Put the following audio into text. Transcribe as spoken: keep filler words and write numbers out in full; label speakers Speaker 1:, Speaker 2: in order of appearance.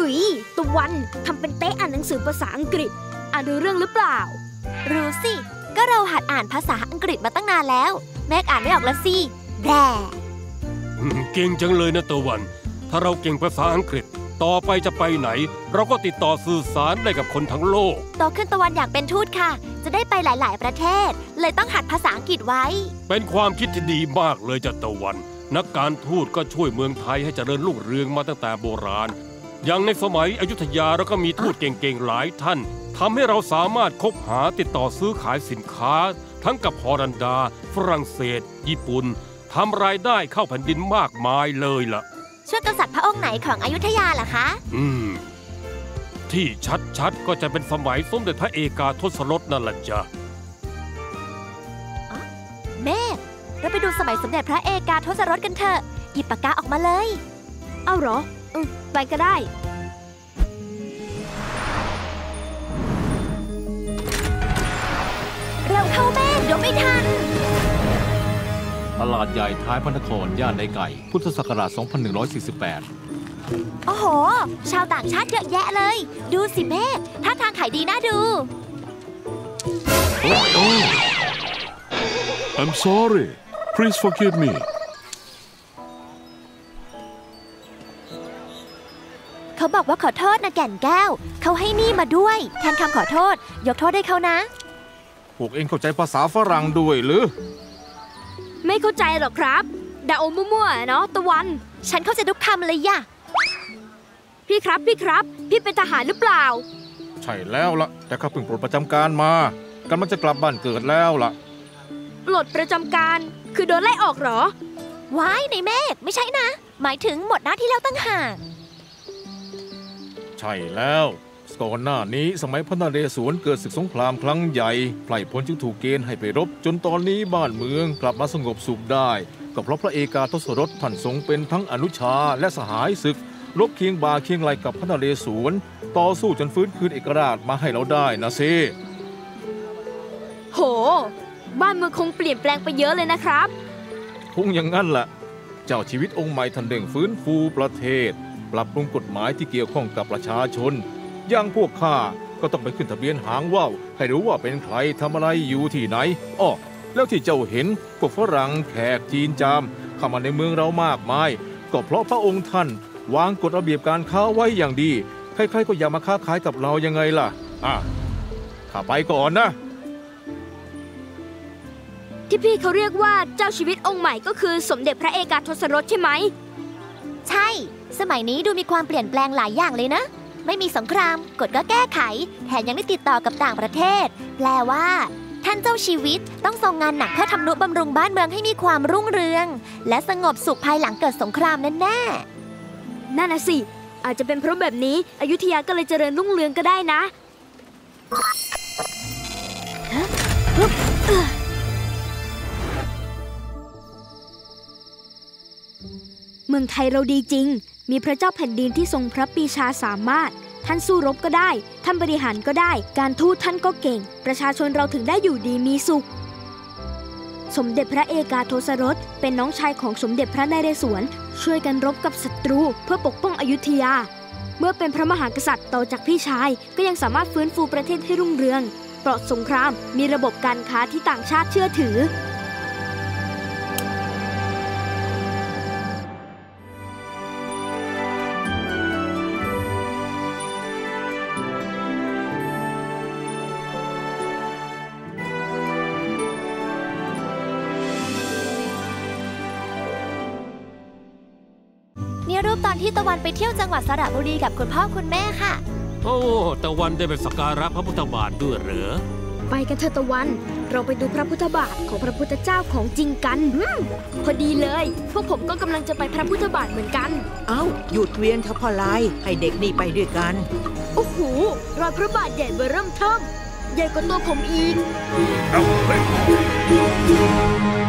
Speaker 1: อุ๊ยตะวันทำเป็นเต๊ะอ่านหนังสือภาษาอังกฤษอ่านรู้เรื่องหรือเปล่า
Speaker 2: รู้สิก็เราหัดอ่านภาษาอังกฤษมาตั้งนานแล้วแม่อ่านไม่ออกแล้วสิแบร่
Speaker 3: เก่งจังเลยนะตะวันถ้าเราเก่งภาษาอังกฤษต่อไปจะไปไหนเราก็ติดต่อสื่อสารได้กับคนทั้งโลก
Speaker 2: โตขึ้นตะวันอยากเป็นทูตค่ะจะได้ไปหลายๆประเทศเลยต้องหัดภาษาอังกฤษไว้
Speaker 3: เป็นความคิดที่ดีมากเลยจ้ะตะวันนักการทูตก็ช่วยเมืองไทยให้เจริญรุ่งเรืองมาตั้งแต่โบราณอย่างในสมัยอยุธยาเราก็มีทูตเก่งๆหลายท่านทำให้เราสามารถคบหาติดต่อซื้อขายสินค้าทั้งกับฮอลันดาฝรั่งเศสญี่ปุ่นทำรายได้เข้าแผ่นดินมากมายเลยล่ะ
Speaker 2: ช่วยกษัตริย์พระองค์ไหนของอยุธยาล่ะคะ
Speaker 3: อืมที่ชัดๆก็จะเป็นสมัยสมเด็จพระเอกาทศรถนั่นแหละจ้ะ
Speaker 2: แม่เราไปดูสมัยสมเด็จพระเอกาทศรถกันเถอะหยิบปากกาออกมาเลย
Speaker 1: เอาเหรออืมไปก็ได้
Speaker 2: เร็วเข้าแม่เดี๋ยวไม่ทัน
Speaker 4: ตลาดใหญ่ท้ายพระนครย่านในไก่พุทธศักราช สองพันหนึ่งร้อยสี่สิบแปด
Speaker 2: โอ้โหชาวต่างชาติเยอะแยะเลยดูสิแม่ท่าทางขายดีน่าดู
Speaker 5: Oh, I'm sorry. Please forgive me.
Speaker 2: เขาบอกว่าขอโทษนะแก่นแก้วเขาให้นี่มาด้วยแทนคำขอโทษยกโทษให้เขานะ
Speaker 4: พวกเองเข้าใจภาษาฝรั่งด้วยหรือ
Speaker 1: ไม่เข้าใจหรอกครับดาโอมั่วๆเนาะตะวัน
Speaker 2: ฉันเข้าใจทุกคำเลยย่ะ
Speaker 1: พี่ครับพี่ครับพี่เป็นทหารหรือเปล่า
Speaker 4: ใช่แล้วล่ะแต่ข้าเพิ่งปลดประจำการมากำลังจะกลับบ้านเกิดแล้วล่ะ
Speaker 1: ปลดประจำการคือโดนไล่ออกเหรอ
Speaker 2: ว้ายในเมฆไม่ใช่นะหมายถึงหมดหน้าที่แล้วตั้งหาก
Speaker 4: ใช่แล้วก่อนหน้านี้สมัยพระนเรศวรเกิดศึกสงครามครั้งใหญ่ไพร่พลจึงถูกเกณฑ์ให้ไปรบจนตอนนี้บ้านเมืองกลับมาสงบสุขได้ก็เพราะพระเอกาทศรถท่านทรงเป็นทั้งอนุชาและสหายศึกรบเคียงบ่าเคียงไหลกับพระนเรศวรต่อสู้จนฟื้นคืนเอกราชมาให้เราได้นะซิ
Speaker 1: โหบ้านเมืองคงเปลี่ยนแปลงไปเยอะเลยนะครับ
Speaker 4: คงอย่างนั้นแหละเจ้าชีวิตองค์ใหม่ท่านเร่งฟื้นฟูประเทศปรับปรุงกฎหมายที่เกี่ยวข้องกับประชาชนอย่างพวกข้าก็ต้องไปขึ้นทะเบียนหางว่าวให้รู้ว่าเป็นใครทำอะไรอยู่ที่ไหนอ้อแล้วที่เจ้าเห็นพวกฝรั่งแขกจีนจามเข้ามาในเมืองเรามากมายก็เพราะพระองค์ท่านวางกฎระเบียบการค้าไว้อย่างดีใครๆก็อยากมาค้าขายกับเรายังไงล่ะอ่ะข้าไปก่อนนะ
Speaker 1: ที่พี่เขาเรียกว่าเจ้าชีวิตองค์ใหม่ก็คือสมเด็จพระเอกาทศรถใช่ไหม
Speaker 2: ใช่สมัยนี้ดูมีความเปลี่ยนแปลงหลายอย่างเลยนะไม่มีสงครามกฎก็แก้ไขแถมยังได้ติดต่อกับต่างประเทศแปลว่าท่านเจ้าชีวิตต้องทรงงานหนักเพื่อทำนุบำรุงบ้านเมืองให้มีความรุ่งเรืองและสงบสุขภายหลังเกิดสงครามแน่
Speaker 1: ๆนั่นน่ะสิอาจจะเป็นเพราะแบบนี้อยุธยาก็เลยเจริญรุ่งเรืองก็ได้นะเมืองไทยเราดีจริงมีพระเจ้าแผ่นดินที่ทรงพระปรีชาสามารถท่านสู้รบก็ได้ท่านบริหารก็ได้การทูตท่านก็เก่งประชาชนเราถึงได้อยู่ดีมีสุขสมเด็จพระเอกาทศรถเป็นน้องชายของสมเด็จพระนเรศวรช่วยกันรบกับศัตรูเพื่อปกป้องอยุธยาเมื่อเป็นพระมหากษัตริย์ต่อจากพี่ชายก็ยังสามารถฟื้นฟูประเทศให้รุ่งเรืองปลอดสงครามมีระบบการค้าที่ต่างชาติเชื่อถือ
Speaker 2: นี่รูปตอนที่ตะวันไปเที่ยวจังหวัดสระบุรีกับคุณพ่อคุณแม่ค่ะ
Speaker 3: โอ้ตะวันได้ไปสักการะพระพุทธบาทด้วยเหรอ
Speaker 1: ไปกันเถอะตะวันเราไปดูพระพุทธบาทของพระพุทธเจ้าของจริงกันพอดีเลยพวกผมก็กำลังจะไปพระพุทธบาทเหมือนกัน
Speaker 6: เอ้าหยุดเวียนเถอะพ่อไล่ให้เด็กนี่ไปด้วยกัน
Speaker 1: โอ้โหรอยพระบาทใหญ่เบ้อเริ่มเทิ่มใหญ่กว่าตัวผมอีก